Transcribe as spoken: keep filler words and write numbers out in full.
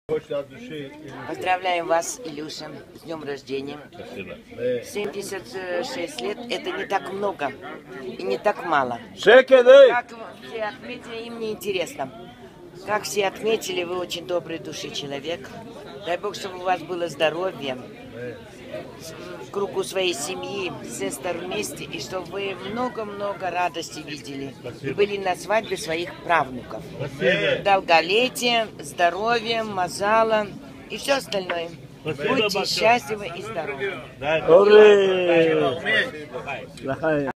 Поздравляем вас, Илюша, с днем рождения. Спасибо. семьдесят шесть лет – это не так много и не так мало. Как все отметили, им не интересно. Как все отметили, вы очень доброй души человек. Дай Бог, чтобы у вас было здоровье, в кругу своей семьи, сестер вместе, и чтобы вы много-много радости видели. И были на свадьбе своих правнуков. Спасибо. Долголетие, здоровье, мазала и все остальное. Спасибо Будьте большое. счастливы и здоровы. Да.